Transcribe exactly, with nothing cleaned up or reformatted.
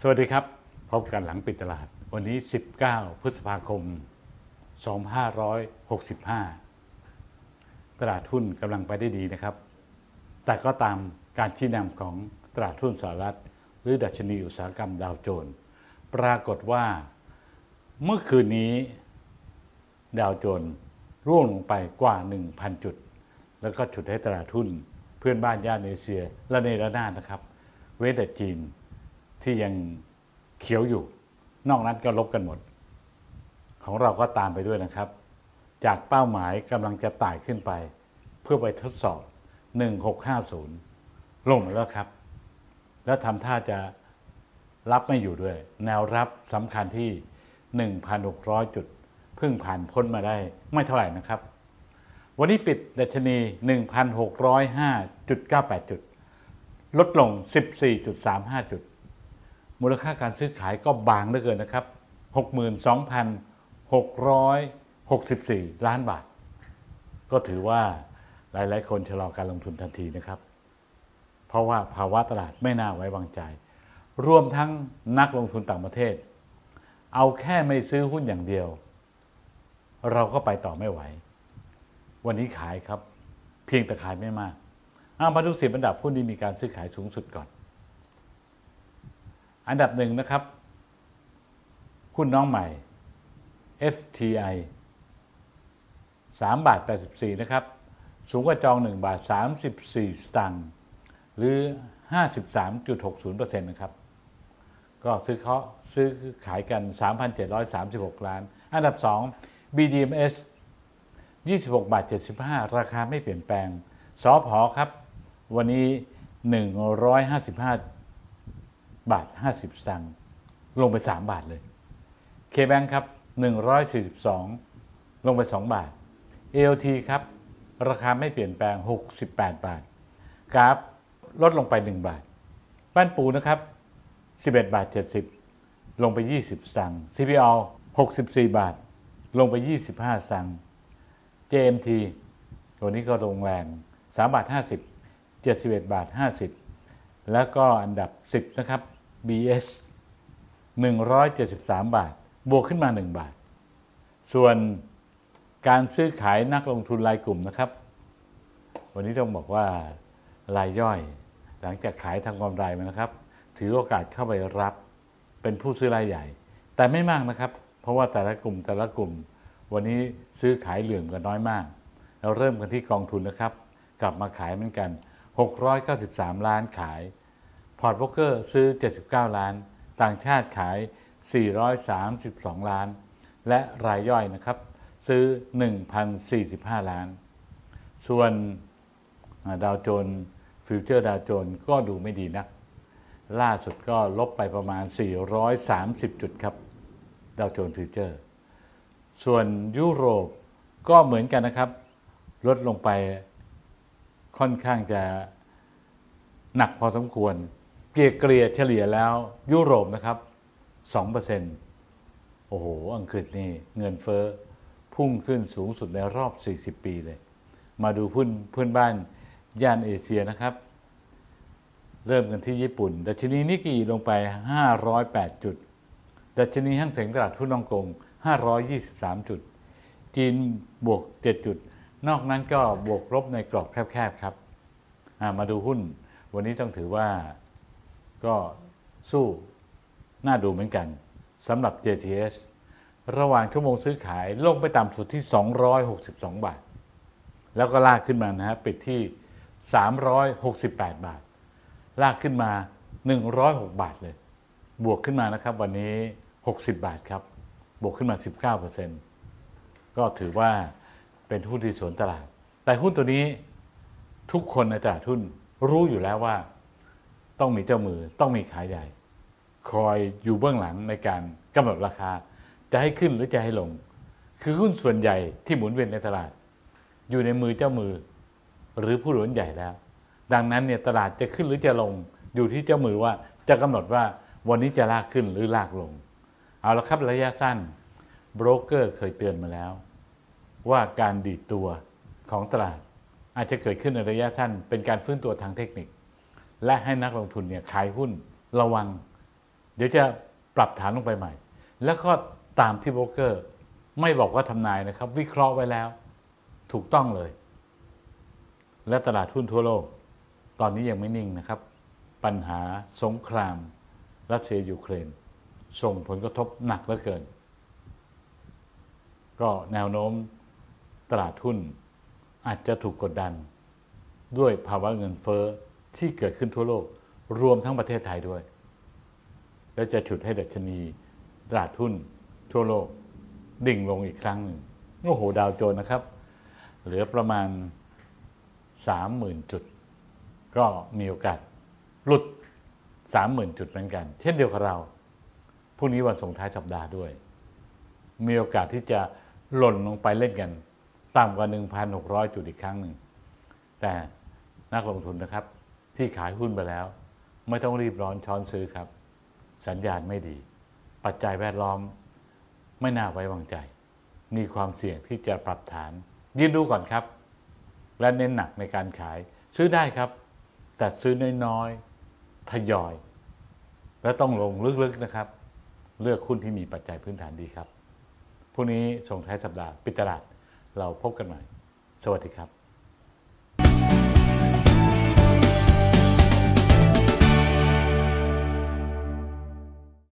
สวัสดีครับพบกันหลังปิดตลาดวันนี้สิบเก้าพฤษภาคมสองพันห้าร้อยหกสิบห้าตลาดหุ้นกำลังไปได้ดีนะครับแต่ก็ตามการชี้นำของตลาดหุ้นสหรัฐหรือดัชนีอุตสาหกรรมดาวโจนส์ปรากฏว่าเมื่อคืนนี้ดาวโจนส์ร่วงลงไปกว่า หนึ่งพัน จุดแล้วก็ฉุดให้ตลาดหุ้นเพื่อนบ้านย่านเอเชียและในระนาดนะครับเว้นแต่จีนที่ยังเขียวอยู่นอกนั้นก็ลบกันหมดของเราก็ตามไปด้วยนะครับจากเป้าหมายกำลังจะไต่ขึ้นไปเพื่อไปทดสอบหนึ่งพันหกร้อยห้าสิบลงมาแล้วครับแล้วทำท่าจะรับไม่อยู่ด้วยแนวรับสำคัญที่ หนึ่งพันหกร้อย จุดเพิ่งผ่านพ้นมาได้ไม่เท่าไหร่นะครับวันนี้ปิดดัชนี หนึ่งพันหกร้อยห้าจุดเก้าแปด จุดลดลง สิบสี่จุดสามห้า จุดมูลค่าการซื้อขายก็บางเหลือเกินนะครับ หกหมื่นสองพันหกร้อยหกสิบสี่ ล้านบาทก็ถือว่าหลายๆคนชะลอการลงทุนทันทีนะครับเพราะว่าภาวะตลาดไม่น่าไว้วางใจรวมทั้งนักลงทุนต่างประเทศเอาแค่ไม่ซื้อหุ้นอย่างเดียวเราก็ไปต่อไม่ไหววันนี้ขายครับเพียงแต่ขายไม่มากมาดูสิบอันดับหุ้นที่มีการซื้อขายสูงสุดก่อนอันดับหนึ่งนะครับหุ้นน้องใหม่ เอฟ ที ไอ สามบาทแปดสิบสี่นะครับสูงกว่าจองหนึ่งบาทสามสิบสี่สตางค์หรือ ห้าสิบสามจุดหกศูนย์เปอร์เซ็นต์ นะครับก็ซื้อเขาซื้อขายกัน สามพันเจ็ดร้อยสามสิบหก ล้านอันดับสอง บี ดี เอ็ม เอส ยี่สิบหกบาทเจ็ดสิบห้าราคาไม่เปลี่ยนแปลงสผ.ครับวันนี้หนึ่งร้อยห้าสิบห้าบาทห้าสิบสตางค์ลงไปสามบาทเลย K-Bank ครับหนึ่งร้อยสี่สิบสองลงไปสองบาท เอ แอล ที ครับราคาไม่เปลี่ยนแปลงหกสิบแปดบาทกราฟลดลงไปหนึ่งบาทบ้านปูนะครับสิบเอ็ดบาทเจ็ดสิบลงไปยี่สิบสตางค์ ซี พี แอล หกสิบสี่บาทลงไปยี่สิบห้าสตางค์ เจ เอ็ม ที ตัวนี้ก็ลงแรงสามบาทห้าสิบ เจ็ดสิบเอ็ดบาทห้าสิบแล้วก็อันดับสิบนะครับ บี เอส หนึ่งร้อยเจ็ดสิบสามบาทบวกขึ้นมาหนึ่งบาทส่วนการซื้อขายนักลงทุนรายกลุ่มนะครับวันนี้ต้องบอกว่ารายย่อยหลังจากขายทางกำไรมานะครับถือโอกาสเข้าไปรับเป็นผู้ซื้อรายใหญ่แต่ไม่มากนะครับเพราะว่าแต่ละกลุ่มแต่ละกลุ่มวันนี้ซื้อขายเหลื่อมกันน้อยมากเราเริ่มกันที่กองทุนนะครับกลับมาขายเหมือนกันหกร้อยเก้าสิบสามล้านขายพอร์ตโบรกเกอร์ซื้อเจ็ดสิบเก้าล้านต่างชาติขายสี่ร้อยสามสิบสองล้านและรายย่อยนะครับซื้อ หนึ่งพันสี่สิบห้า ล้านส่วนดาวโจนส์ฟิวเจอร์ดาวโจนส์ก็ดูไม่ดีนักล่าสุดก็ลบไปประมาณสี่ร้อยสามสิบจุดครับดาวโจนส์ฟิวเจอร์ส่วนยุโรปก็เหมือนกันนะครับลดลงไปค่อนข้างจะหนักพอสมควรเกลี่ยเกลี่ยเฉลี่ยแล้วยุโรปนะครับ สองเปอร์เซ็นต์ โอ้โหอังกฤษนี่เงินเฟ้อพุ่งขึ้นสูงสุดในรอบสี่สิบปีเลยมาดูเพื่อนเพื่อนบ้านย่านเอเชียนะครับเริ่มกันที่ญี่ปุ่นดัชนีนิกกี้ลงไปห้าร้อยแปดจุดดัชนีห้างเส็งตลาดหุ้นฮ่องกงห้าร้อยยี่สิบสามจุดจีนบวกเจ็ดจุดนอกนั้นก็บวกลบในกรอบแคบๆครับมาดูหุ้นวันนี้ต้องถือว่าก็สู้น่าดูเหมือนกันสำหรับ เจ ที เอส ระหว่างชั่วโมงซื้อขายลงไปต่ำสุดที่สองร้อยหกสิบสองบาทแล้วก็ลากขึ้นมานะฮะปิดที่สามร้อยหกสิบแปดบาทลากขึ้นมาหนึ่งร้อยหกบาทเลยบวกขึ้นมานะครับวันนี้หกสิบบาทครับบวกขึ้นมา สิบเก้าเปอร์เซ็นต์ ก็ถือว่าเป็นหุ้นที่สวนตลาดแต่หุ้นตัวนี้ทุกคนในตลาดหุ้นรู้อยู่แล้วว่าต้องมีเจ้ามือต้องมีขายใหญ่คอยอยู่เบื้องหลังในการกำหนดราคาจะให้ขึ้นหรือจะให้ลงคือหุ้นส่วนใหญ่ที่หมุนเวียนในตลาดอยู่ในมือเจ้ามือหรือผู้หลวงใหญ่แล้วดังนั้นเนี่ยตลาดจะขึ้นหรือจะลงอยู่ที่เจ้ามือว่าจะกำหนดว่าวันนี้จะลากขึ้นหรือลากลงเอาละครับระยะสั้นโบรกเกอร์เคยเตือนมาแล้วว่าการดีดตัวของตลาดอาจจะเกิดขึ้นในระยะสั้นเป็นการฟื้นตัวทางเทคนิคและให้นักลงทุนเนี่ยขายหุ้นระวังดี๋ยวจะปรับฐานลงไปใหม่แล้วก็ตามที่โบรกเกอร์ไม่บอกว่าทำนายนะครับวิเคราะห์ไว้แล้วถูกต้องเลยและตลาดหุ้นทั่วโลกตอนนี้ยังไม่นิ่งนะครับปัญหาสงครามรัสเซียยูเครนส่งผลกระทบหนักเหลือเกินก็แนวโน้มตลาดหุ้นอาจจะถูกกดดันด้วยภาวะเงินเฟ้อที่เกิดขึ้นทั่วโลกรวมทั้งประเทศไทยด้วยและจะฉุดให้ดัชนีตลาดหุ้นทั่วโลกดิ่งลงอีกครั้งหนึ่งโอ้โหดาวโจนส์นะครับเหลือประมาณ สามหมื่น จุดก็มีโอกาสหลุด สามหมื่น จุดเหมือนกันเช่นเดียวกับเราพรุ่งนี้วันส่งท้ายสัปดาห์ด้วยมีโอกาสที่จะหล่นลงไปเล่นกันต่ำกว่า หนึ่งพันหกร้อย จุดอีกครั้งหนึ่งแต่นักลงทุนนะครับที่ขายหุ้นไปแล้วไม่ต้องรีบร้อนช้อนซื้อครับสัญญาณไม่ดีปัจจัยแวดล้อมไม่น่าไว้วางใจมีความเสี่ยงที่จะปรับฐานยืนดูก่อนครับและเน้นหนักในการขายซื้อได้ครับแต่ซื้อน้อยๆทยอยและต้องลงลึกๆนะครับเลือกหุ้นที่มีปัจจัยพื้นฐานดีครับพรุ่งนี้ส่งท้ายสัปดาห์ปิดตลาดเราพบกันใหม่สวัสดีครับ